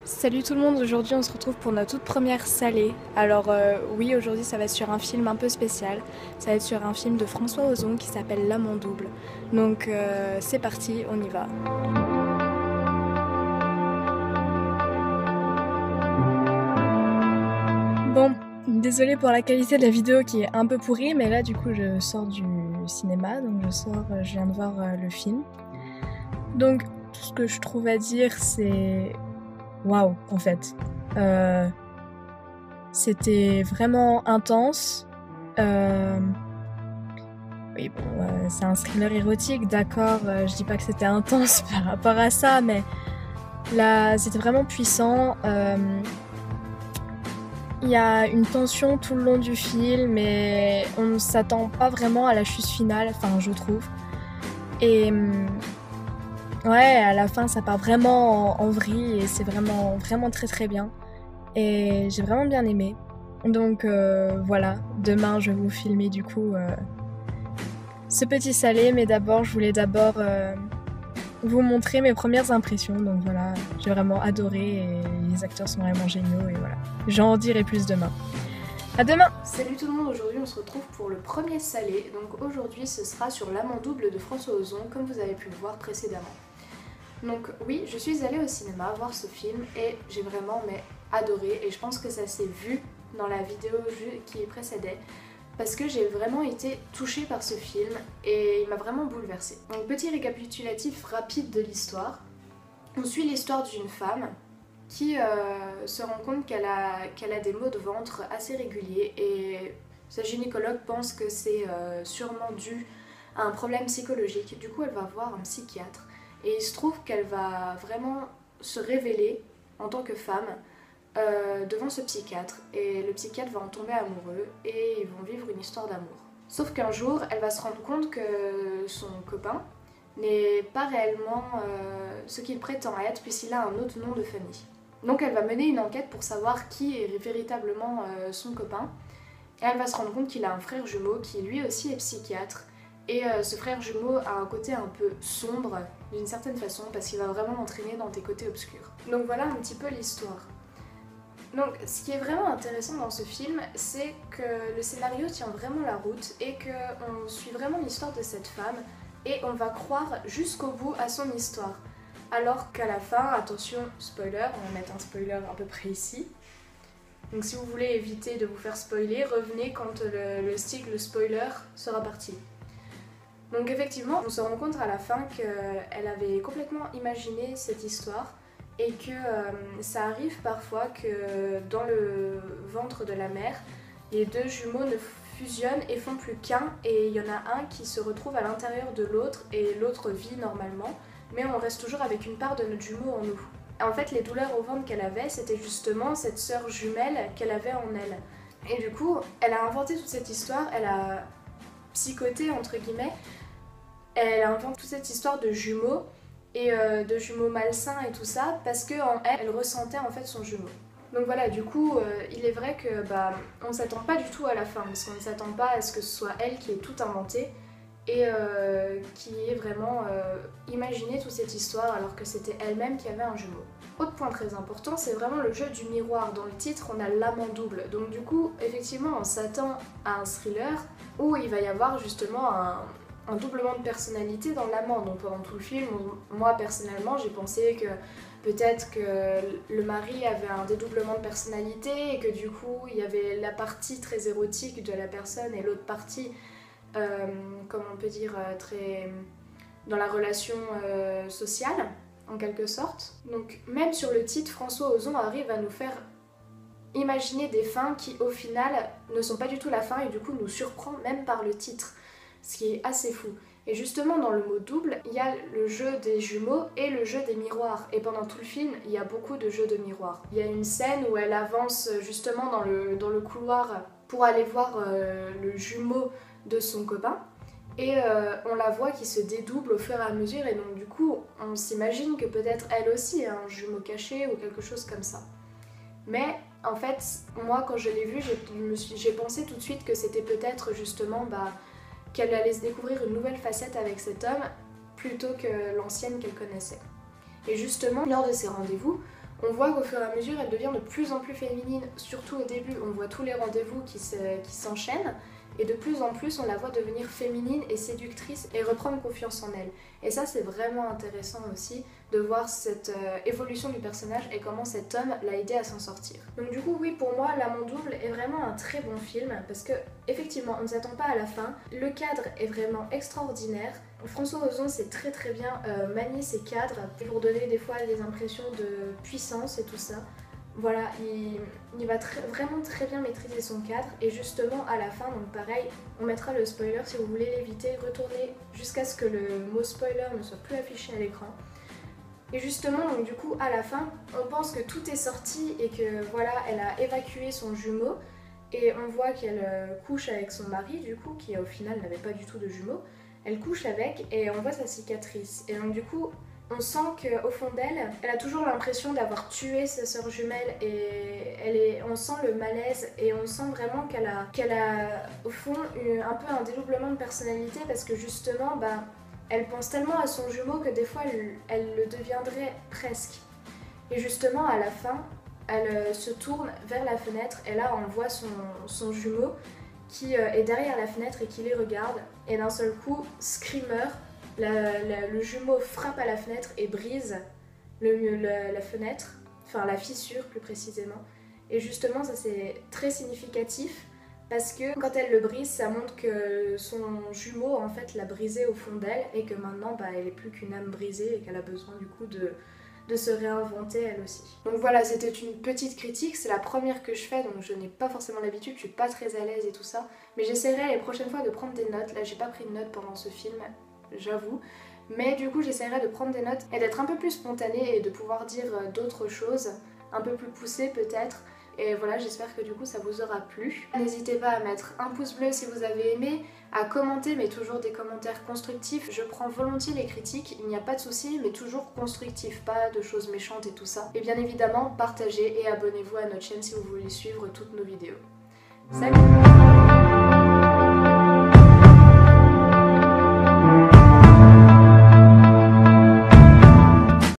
Salut tout le monde, aujourd'hui on se retrouve pour notre toute première salée. Alors oui, aujourd'hui ça va être sur un film un peu spécial. Ça va être sur un film de François Ozon qui s'appelle L'Amant double. Donc c'est parti, on y va. Bon, désolée pour la qualité de la vidéo qui est un peu pourrie, mais là du coup je sors du cinéma, donc je viens de voir le film. Donc tout ce que je trouve à dire c'est waouh en fait. C'était vraiment intense. Oui, bon, c'est un thriller érotique, d'accord. Je dis pas que c'était intense par rapport à ça, mais là, c'était vraiment puissant. Il y a une tension tout le long du film, et on ne s'attend pas vraiment à la chute finale, enfin, je trouve. Et ouais, à la fin, ça part vraiment en vrille, et c'est vraiment, vraiment très très bien. Et j'ai vraiment bien aimé. Donc voilà, demain je vais vous filmer du coup ce petit salé, mais d'abord je voulais vous montrer mes premières impressions. Donc voilà, j'ai vraiment adoré et les acteurs sont vraiment géniaux et voilà. J'en dirai plus demain. À demain! Salut tout le monde, aujourd'hui on se retrouve pour le premier salé. Donc aujourd'hui ce sera sur L'Amant double de François Ozon, comme vous avez pu le voir précédemment. Donc oui, je suis allée au cinéma voir ce film et j'ai vraiment adoré, et je pense que ça s'est vu dans la vidéo qui précédait parce que j'ai vraiment été touchée par ce film et il m'a vraiment bouleversée. Donc petit récapitulatif rapide de l'histoire. On suit l'histoire d'une femme qui se rend compte qu'elle a des maux de ventre assez réguliers et sa gynécologue pense que c'est sûrement dû à un problème psychologique. Du coup elle va voir un psychiatre. Et il se trouve qu'elle va vraiment se révéler en tant que femme devant ce psychiatre. Et le psychiatre va en tomber amoureux et ils vont vivre une histoire d'amour. Sauf qu'un jour, elle va se rendre compte que son copain n'est pas réellement ce qu'il prétend être puisqu'il a un autre nom de famille. Donc elle va mener une enquête pour savoir qui est véritablement son copain. Et elle va se rendre compte qu'il a un frère jumeau qui lui aussi est psychiatre. Et ce frère jumeau a un côté un peu sombre d'une certaine façon parce qu'il va vraiment l'entraîner dans des côtés obscurs. Donc voilà un petit peu l'histoire. Donc ce qui est vraiment intéressant dans ce film, c'est que le scénario tient vraiment la route et qu'on suit vraiment l'histoire de cette femme et on va croire jusqu'au bout à son histoire. Alors qu'à la fin, attention, spoiler, on va mettre un spoiler à peu près ici. Donc si vous voulez éviter de vous faire spoiler, revenez quand le spoiler sera parti. Donc effectivement, on se rend compte à la fin qu'elle avait complètement imaginé cette histoire et que ça arrive parfois que dans le ventre de la mère, les deux jumeaux ne fusionnent et font plus qu'un, et il y en a un qui se retrouve à l'intérieur de l'autre et l'autre vit normalement, mais on reste toujours avec une part de notre jumeau en nous. En fait, les douleurs au ventre qu'elle avait, c'était justement cette sœur jumelle qu'elle avait en elle. Et du coup, elle a inventé toute cette histoire, elle a psychoté entre guillemets. Elle invente toute cette histoire de jumeaux et de jumeaux malsains et tout ça parce qu'en elle, elle ressentait en fait son jumeau. Donc voilà, du coup, il est vrai que on s'attend pas du tout à la fin parce qu'on ne s'attend pas à ce que ce soit elle qui ait tout inventé et qui ait vraiment imaginé toute cette histoire alors que c'était elle-même qui avait un jumeau. Autre point très important, c'est vraiment le jeu du miroir. Dans le titre, on a l'amant double. Donc du coup, effectivement, on s'attend à un thriller où il va y avoir justement un doublement de personnalité dans l'amant. Donc pendant tout le film, moi personnellement, j'ai pensé que peut-être que le mari avait un dédoublement de personnalité et que du coup, il y avait la partie très érotique de la personne et l'autre partie, comme on peut dire, très dans la relation sociale, en quelque sorte. Donc même sur le titre, François Ozon arrive à nous faire imaginer des fins qui, au final, ne sont pas du tout la fin et du coup nous surprend même par le titre. Ce qui est assez fou. Et justement dans le mot double, il y a le jeu des jumeaux et le jeu des miroirs. Et pendant tout le film, il y a beaucoup de jeux de miroirs. Il y a une scène où elle avance justement dans le couloir pour aller voir le jumeau de son copain. Et on la voit qui se dédouble au fur et à mesure. Et donc du coup, on s'imagine que peut-être elle aussi a un jumeau caché ou quelque chose comme ça. Mais en fait, moi quand je l'ai vu, j'ai pensé tout de suite que c'était peut-être justement qu'elle allait se découvrir une nouvelle facette avec cet homme plutôt que l'ancienne qu'elle connaissait. Et justement, lors de ces rendez-vous, On voit qu'au fur et à mesure elle devient de plus en plus féminine, surtout au début on voit tous les rendez-vous qui s'enchaînent et de plus en plus on la voit devenir féminine et séductrice et reprendre confiance en elle. Et ça c'est vraiment intéressant aussi de voir cette évolution du personnage et comment cet homme l'a aidé à s'en sortir. Donc du coup oui, pour moi L'Amant double est vraiment un très bon film parce que effectivement on ne s'attend pas à la fin, le cadre est vraiment extraordinaire. François Ozon sait très bien manier ses cadres pour donner des fois des impressions de puissance et tout ça. Voilà, il va vraiment très bien maîtriser son cadre et justement à la fin, donc pareil, on mettra le spoiler si vous voulez l'éviter, retournez jusqu'à ce que le mot spoiler ne soit plus affiché à l'écran. Et justement, donc du coup, à la fin, on pense que tout est sorti et que voilà, elle a évacué son jumeau et on voit qu'elle couche avec son mari du coup, qui au final n'avait pas du tout de jumeaux. Elle couche avec et on voit sa cicatrice. Et donc du coup, on sent qu'au fond d'elle, elle a toujours l'impression d'avoir tué sa sœur jumelle et on sent le malaise et on sent vraiment qu'elle a au fond un peu un dédoublement de personnalité parce que justement, elle pense tellement à son jumeau que des fois elle le deviendrait presque. Et justement à la fin, elle se tourne vers la fenêtre et là on voit son jumeau qui est derrière la fenêtre et qui les regarde et d'un seul coup, screamer, le jumeau frappe à la fenêtre et brise la fenêtre, enfin la fissure plus précisément. Et justement ça c'est très significatif parce que quand elle le brise, ça montre que son jumeau en fait l'a brisé au fond d'elle et que maintenant elle est plus qu'une âme brisée et qu'elle a besoin du coup de se réinventer elle aussi. Donc voilà, c'était une petite critique, c'est la première que je fais donc je n'ai pas forcément l'habitude, je suis pas très à l'aise et tout ça, mais j'essaierai les prochaines fois de prendre des notes. Là j'ai pas pris de notes pendant ce film, j'avoue, mais du coup j'essaierai de prendre des notes et d'être un peu plus spontanée et de pouvoir dire d'autres choses, un peu plus poussées peut-être. Et voilà, j'espère que du coup ça vous aura plu. N'hésitez pas à mettre un pouce bleu si vous avez aimé, à commenter, mais toujours des commentaires constructifs. Je prends volontiers les critiques, il n'y a pas de souci, mais toujours constructifs, pas de choses méchantes et tout ça. Et bien évidemment, partagez et abonnez-vous à notre chaîne si vous voulez suivre toutes nos vidéos. Salut!